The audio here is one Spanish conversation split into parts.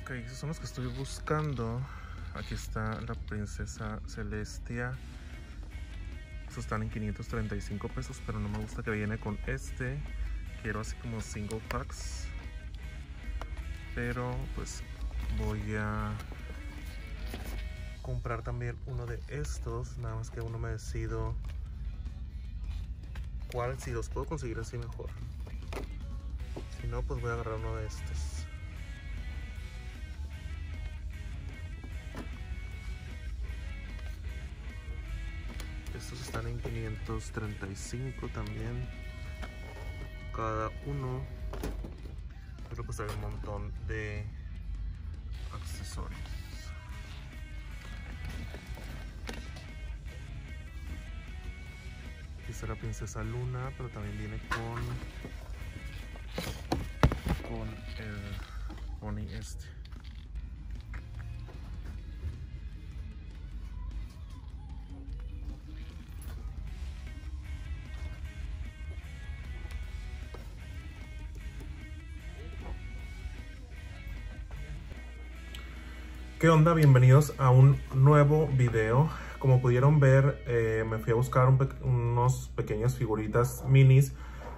Ok, esos son los que estoy buscando. Aquí está la princesa Celestia. Estos están en 535 pesos, pero no me gusta que viene con este. Quiero así como single packs. Pero pues voy a comprar también uno de estos. Nada más que uno me decido cuál, si los puedo conseguir así mejor. Si no, pues voy a agarrar uno de estos. Estos están en 535 también cada uno, pero pues hay un montón de accesorios. Aquí está la princesa Luna, pero también viene con el pony este. ¿Qué onda? Bienvenidos a un nuevo video. Como pudieron ver, me fui a buscar unos pequeñas figuritas minis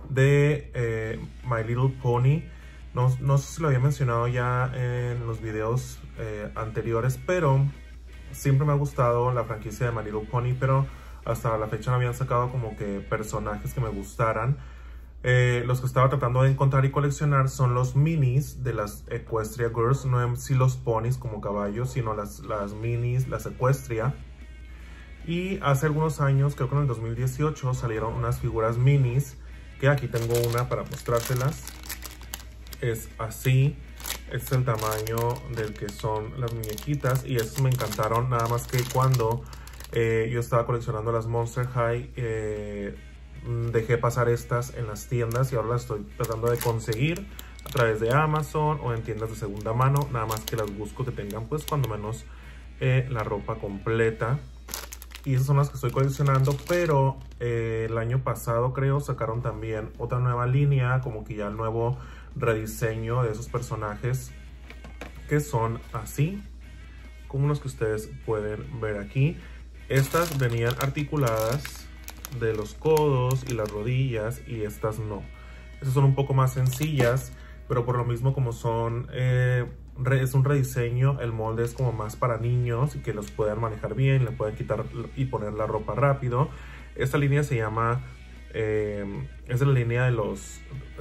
de My Little Pony. No sé si lo había mencionado ya en los videos anteriores, pero siempre me ha gustado la franquicia de My Little Pony, pero hasta la fecha no habían sacado como que personajes que me gustaran. Los que estaba tratando de encontrar y coleccionar son los minis de las Equestria Girls, no en sí los ponis como caballos, sino las minis, las Equestria. Y hace algunos años, creo que en el 2018, salieron unas figuras minis, que aquí tengo una para mostrárselas. Es así, este es el tamaño del que son las muñequitas, y estos me encantaron, nada más que cuando yo estaba coleccionando las Monster High, dejé pasar estas en las tiendas y ahora las estoy tratando de conseguir a través de Amazon o en tiendas de segunda mano. Nada más que las busco que tengan pues cuando menos la ropa completa. Y esas son las que estoy coleccionando, pero el año pasado creo sacaron también otra nueva línea, como que ya el nuevo rediseño de esos personajes, que son así, como los que ustedes pueden ver aquí. Estas venían articuladas de los codos y las rodillas, y estas no. Estas son un poco más sencillas, pero por lo mismo como son es un rediseño, el molde es como más para niños y que los puedan manejar bien, le pueden quitar y poner la ropa rápido. Esta línea se llama es de la línea de los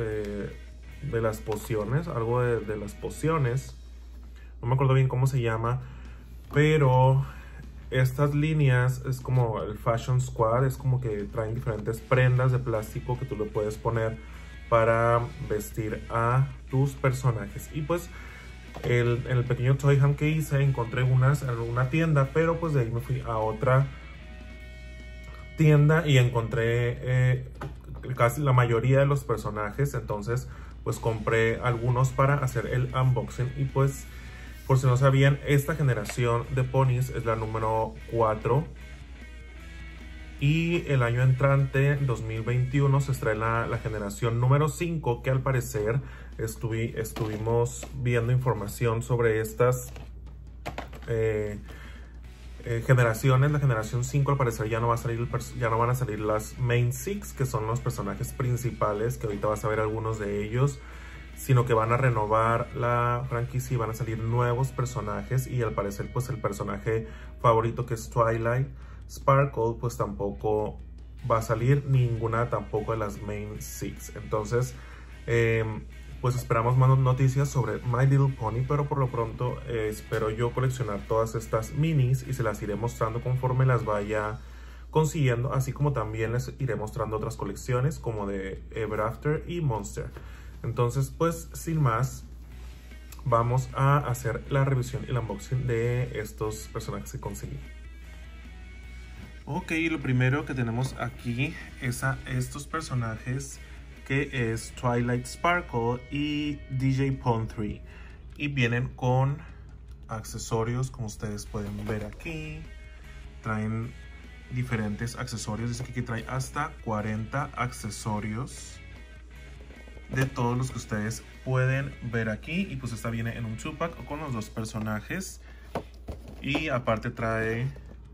de las pociones, algo de las pociones, no me acuerdo bien cómo se llama, pero estas líneas es como el Fashion Squad, es como que traen diferentes prendas de plástico que tú le puedes poner para vestir a tus personajes. Y pues en el pequeño toy hunt que hice encontré unas en una tienda, pero pues de ahí me fui a otra tienda y encontré casi la mayoría de los personajes. Entonces pues compré algunos para hacer el unboxing. Y pues por si no sabían, esta generación de ponis es la número 4. Y el año entrante, 2021, se estrena la generación número 5, que al parecer estuvimos viendo información sobre estas generaciones. La generación 5 al parecer ya no van a salir las Main 6, que son los personajes principales, que ahorita vas a ver algunos de ellos, sino que van a renovar la franquicia y van a salir nuevos personajes. Y al parecer pues el personaje favorito, que es Twilight Sparkle, pues tampoco va a salir, ninguna tampoco de las Main 6. Entonces pues esperamos más noticias sobre My Little Pony, pero por lo pronto espero yo coleccionar todas estas minis y se las iré mostrando conforme las vaya consiguiendo, así como también les iré mostrando otras colecciones como de Ever After y Monster. Entonces pues sin más, vamos a hacer la revisión y el unboxing de estos personajes que conseguí. Ok, lo primero que tenemos aquí es a estos personajes, que es Twilight Sparkle y DJ Pon 3. Y vienen con accesorios, como ustedes pueden ver aquí. Traen diferentes accesorios, dice que aquí trae hasta 40 accesorios. de todos los que ustedes pueden ver aquí. Y pues esta viene en un 2-pack con los dos personajes. Y aparte trae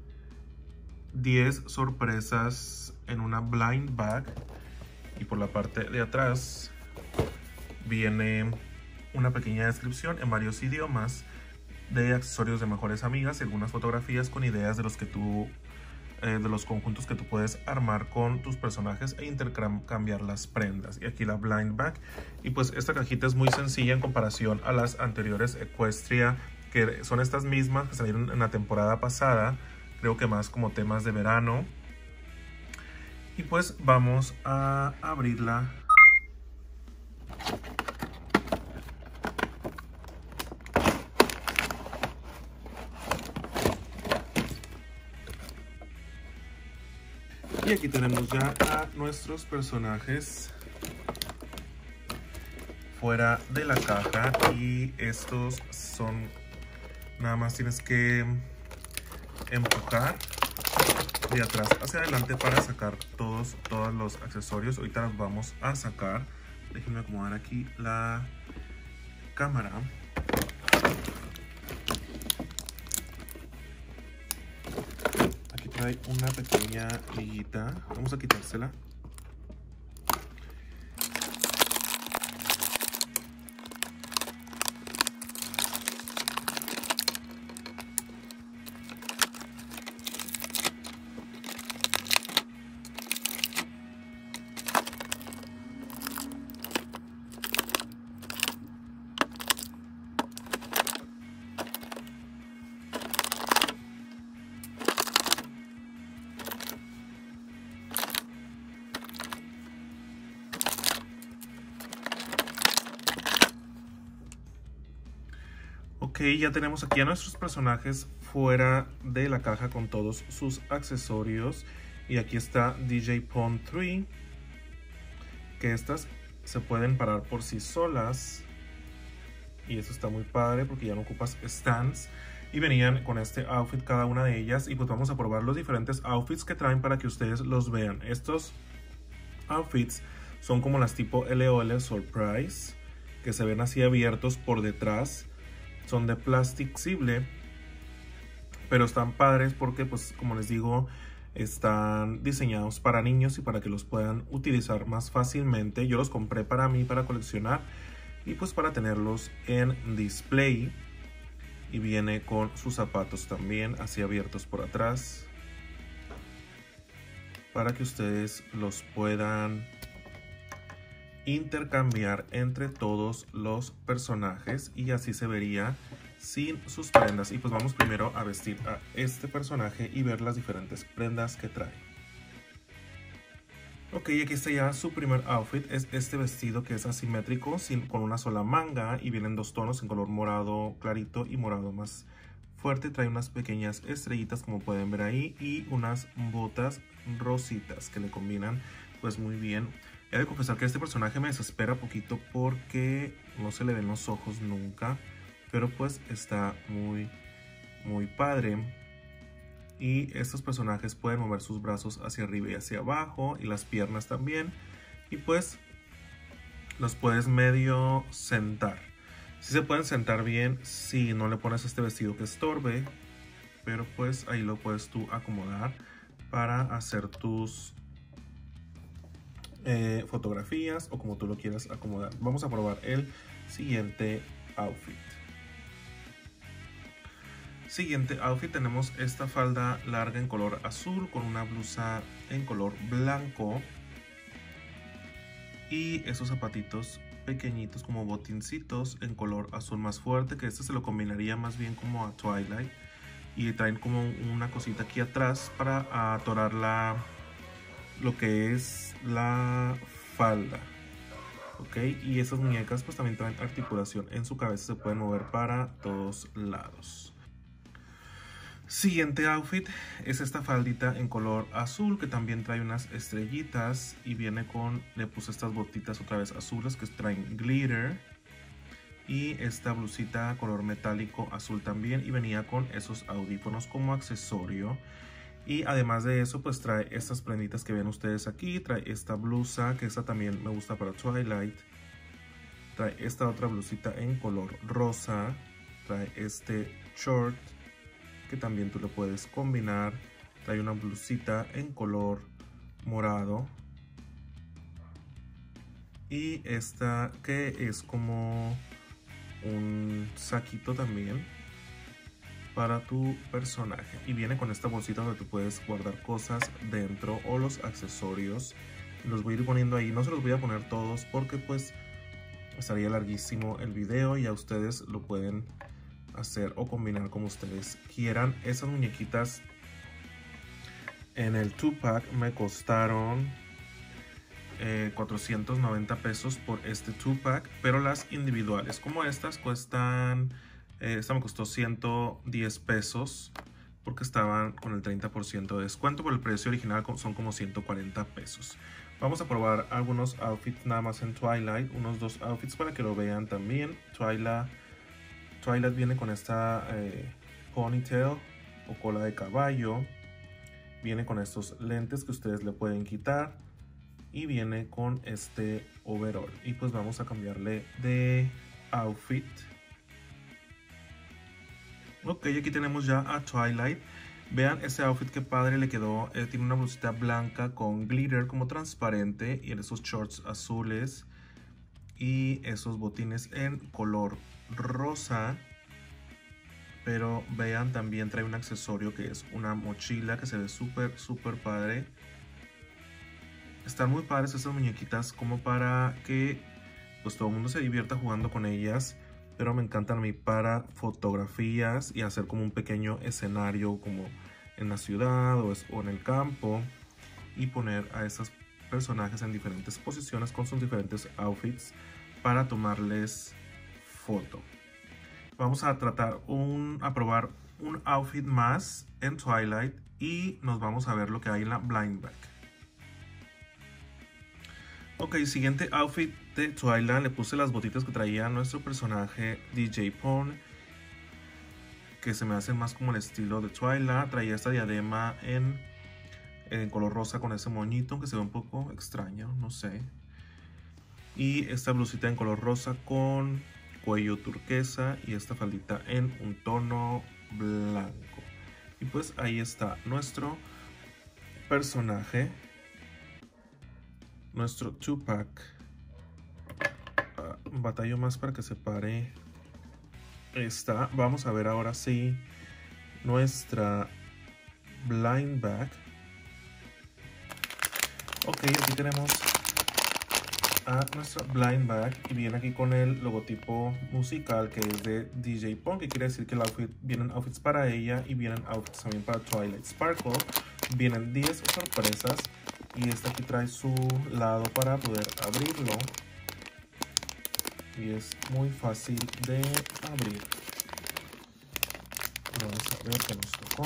10 sorpresas en una blind bag. Y por la parte de atrás viene una pequeña descripción en varios idiomas de accesorios de mejores amigas y algunas fotografías con ideas de los que de los conjuntos que tú puedes armar con tus personajes e intercambiar las prendas. Y aquí la blind bag. Y pues esta cajita es muy sencilla en comparación a las anteriores Equestria, que son estas mismas que salieron en la temporada pasada, creo que más como temas de verano. Y pues vamos a abrirla. Y aquí tenemos ya a nuestros personajes fuera de la caja. Y estos son, nada más tienes que empujar de atrás hacia adelante para sacar todos los accesorios. Ahorita los vamos a sacar. Déjenme acomodar aquí la cámara. Aquí trae una pequeña liguita. Vamos a quitársela. Ok, ya tenemos aquí a nuestros personajes fuera de la caja con todos sus accesorios. Y aquí está DJ Pon 3, que estas se pueden parar por sí solas. Y eso está muy padre porque ya no ocupas stands. Y venían con este outfit cada una de ellas. Y pues vamos a probar los diferentes outfits que traen para que ustedes los vean. Estos outfits son como las tipo LOL Surprise, que se ven así abiertos por detrás. Son de plastixible, pero están padres porque, pues, como les digo, están diseñados para niños y para que los puedan utilizar más fácilmente. Yo los compré para mí, para coleccionar y pues para tenerlos en display. Y viene con sus zapatos también así abiertos por atrás para que ustedes los puedan intercambiar entre todos los personajes y así se vería sin sus prendas. Y pues vamos primero a vestir a este personaje y ver las diferentes prendas que trae. Ok, aquí está ya su primer outfit. Es este vestido que es asimétrico con una sola manga y vienen dos tonos en color morado clarito y morado más fuerte. Trae unas pequeñas estrellitas como pueden ver ahí y unas botas rositas que le combinan pues muy bien. He de confesar que este personaje me desespera poquito porque no se le ven los ojos nunca, pero pues está muy padre. Y estos personajes pueden mover sus brazos hacia arriba y hacia abajo y las piernas también. Y pues los puedes medio sentar. Si se pueden sentar bien si no le pones este vestido que estorbe, pero pues ahí lo puedes tú acomodar para hacer tus fotografías o como tú lo quieras acomodar. Vamos a probar el siguiente outfit. Siguiente outfit, tenemos esta falda larga en color azul con una blusa en color blanco y esos zapatitos pequeñitos como botincitos en color azul más fuerte, que este se lo combinaría más bien como a Twilight, y traen como una cosita aquí atrás para atorar lo que es la falda. Ok, y esas muñecas pues también traen articulación en su cabeza, se pueden mover para todos lados. Siguiente outfit es esta faldita en color azul que también trae unas estrellitas y viene con, le puse estas botitas otra vez azules que traen glitter y esta blusita color metálico azul también, y venía con esos audífonos como accesorio. Y además de eso pues trae estas prenditas que ven ustedes aquí, trae esta blusa que esta también me gusta para Twilight Trae esta otra blusita en color rosa. Trae este short que también tú lo puedes combinar. Trae una blusita en color morado. Y esta que es como un saquito también para tu personaje. Y viene con esta bolsita donde tú puedes guardar cosas dentro o los accesorios. Los voy a ir poniendo ahí. No se los voy a poner todos porque pues estaría larguísimo el video y a ustedes lo pueden hacer o combinar como ustedes quieran. Esas muñequitas en el 2-pack me costaron 490 pesos por este 2-pack, pero las individuales como estas cuestan, esta me costó 110 pesos porque estaban con el 30% de descuento, pero el precio original son como 140 pesos. Vamos a probar algunos outfits nada más en Twilight, unos 2 outfits para que lo vean también. Twilight viene con esta ponytail o cola de caballo, viene con estos lentes que ustedes le pueden quitar y viene con este overall. Y pues vamos a cambiarle de outfit. Ok, aquí tenemos ya a Twilight. Vean ese outfit que padre le quedó. Tiene una blusita blanca con glitter como transparente y esos shorts azules y esos botines en color rosa. Pero vean, también trae un accesorio que es una mochila que se ve súper padre. Están muy padres estas muñequitas como para que pues todo el mundo se divierta jugando con ellas. Pero me encantan a mí para fotografías y hacer como un pequeño escenario como en la ciudad o en el campo. Y poner a esos personajes en diferentes posiciones con sus diferentes outfits para tomarles foto. Vamos a probar un outfit más en Twilight y nos vamos a ver lo que hay en la blind bag. Ok, siguiente outfit de Twilight. Le puse las botitas que traía nuestro personaje DJ Pon, que se me hacen más como el estilo de Twilight. Traía esta diadema en color rosa con ese moñito que se ve un poco extraño, no sé. Y esta blusita en color rosa con cuello turquesa y esta faldita en un tono blanco. Y pues ahí está nuestro personaje, nuestro 2-pack. Batallo más para que se pare esta. Vamos a ver ahora sí nuestra blind bag. Ok, aquí tenemos a nuestra blind bag y viene aquí con el logotipo musical que es de DJ Pon, que quiere decir que el outfit, vienen outfits para ella y vienen outfits también para Twilight Sparkle. Vienen 10 sorpresas y este aquí trae su lado para poder abrirlo y es muy fácil de abrir. Vamos a ver qué nos tocó.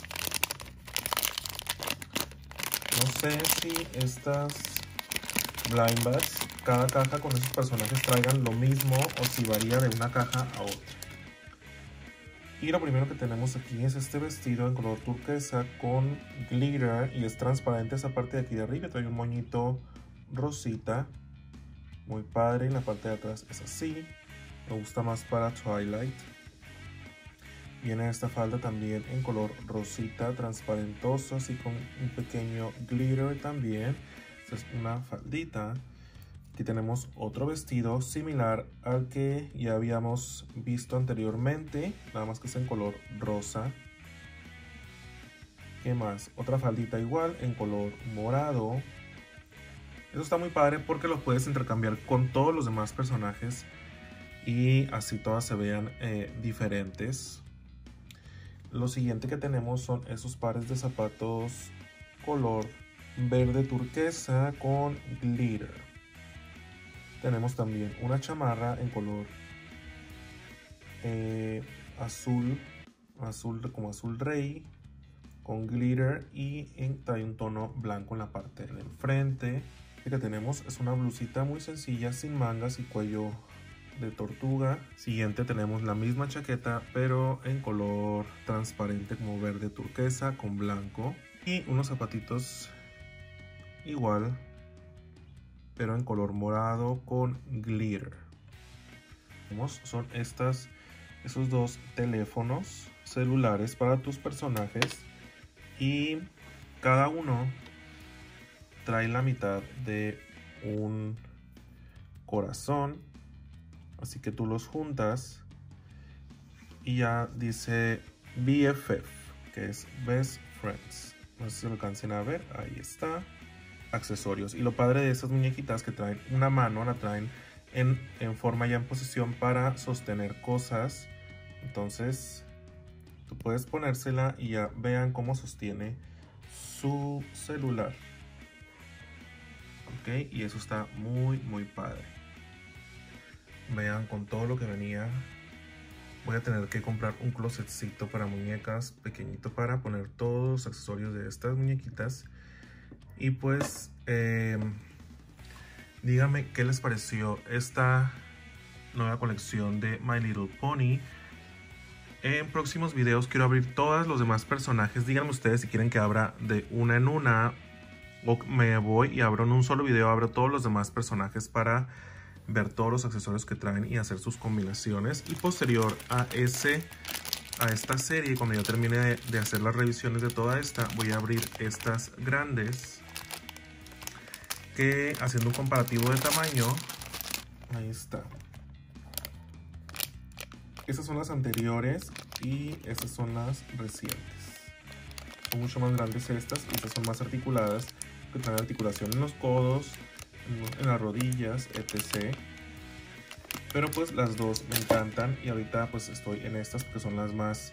No sé si estas blind bags, cada caja con esos personajes traigan lo mismo o si varía de una caja a otra. Y lo primero que tenemos aquí es este vestido en color turquesa con glitter y es transparente esa parte de aquí de arriba. Trae un moñito rosita, muy padre, y la parte de atrás es así. Me gusta más para Twilight. Viene esta falda también en color rosita, transparentoso, así con un pequeño glitter también. Esta es una faldita. Aquí tenemos otro vestido similar al que ya habíamos visto anteriormente, nada más que es en color rosa. ¿Qué más? Otra faldita igual en color morado. Eso está muy padre porque lo puedes intercambiar con todos los demás personajes y así todas se vean diferentes. Lo siguiente que tenemos son esos pares de zapatos color verde turquesa con glitter. Tenemos también una chamarra en color azul como azul rey con glitter y trae un tono blanco en la parte del frente. Lo que tenemos es una blusita muy sencilla sin mangas y cuello de tortuga. Siguiente tenemos la misma chaqueta pero en color transparente como verde turquesa con blanco y unos zapatitos igual pero en color morado con glitter. Son esos dos teléfonos celulares para tus personajes y cada uno trae la mitad de un corazón, así que tú los juntas y ya dice BFF, que es Best Friends. No sé si lo alcancen a ver, ahí está. Accesorios, y lo padre de estas muñequitas que traen una mano, la traen en forma ya en posición para sostener cosas. Entonces tú puedes ponérsela y ya vean cómo sostiene su celular. Ok, y eso está muy padre. Vean con todo lo que venía. Voy a tener que comprar un closetcito para muñecas pequeñito para poner todos los accesorios de estas muñequitas. Y pues díganme qué les pareció esta nueva colección de My Little Pony. En próximos videos quiero abrir todos los demás personajes. Díganme ustedes si quieren que abra de una en una, o me voy y abro en un solo video, abro todos los demás personajes para ver todos los accesorios que traen y hacer sus combinaciones. Y posterior a esta serie, cuando ya termine de hacer las revisiones de toda esta, voy a abrir estas grandes, que haciendo un comparativo de tamaño, ahí está. Estas son las anteriores y estas son las recientes. Son mucho más grandes estas, y estas son más articuladas, que traen articulación en los codos, en las rodillas, etc. Pero pues las dos me encantan, y ahorita pues estoy en estas porque son las más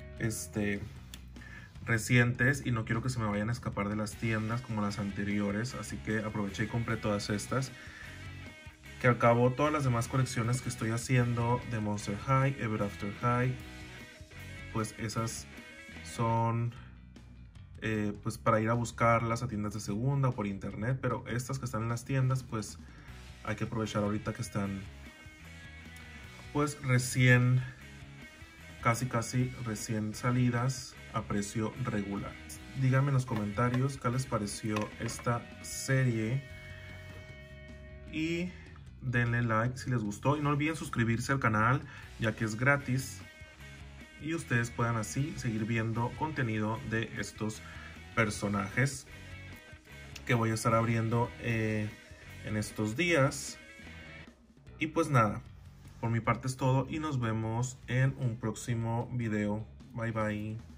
recientes y no quiero que se me vayan a escapar de las tiendas como las anteriores, así que aproveché y compré todas estas, que al cabo todas las demás colecciones que estoy haciendo de Monster High, Ever After High, pues esas son pues para ir a buscarlas a tiendas de segunda o por internet, pero estas que están en las tiendas pues hay que aprovechar ahorita que están pues casi recién salidas a precio regular. Díganme en los comentarios qué les pareció esta serie y denle like si les gustó, y no olviden suscribirse al canal ya que es gratis y ustedes puedan así seguir viendo contenido de estos personajes que voy a estar abriendo en estos días. Y pues nada, por mi parte es todo y nos vemos en un próximo video. Bye bye.